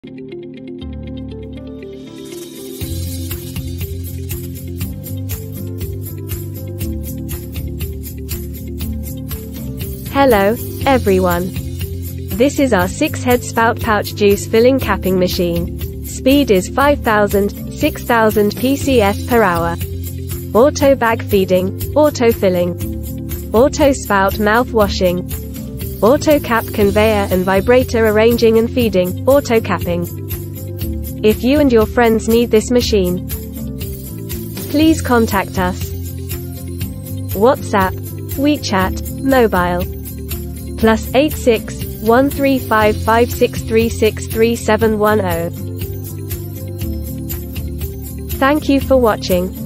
Hello, everyone. This is our 6-head spout pouch juice filling capping machine. Speed is 6000 PCS per hour. Auto bag feeding, auto filling, auto spout mouth washing, auto cap conveyor and vibrator arranging and feeding, auto capping. If you and your friends need this machine, please contact us. WhatsApp, WeChat, mobile, +86 135 5636 3710. Thank you for watching.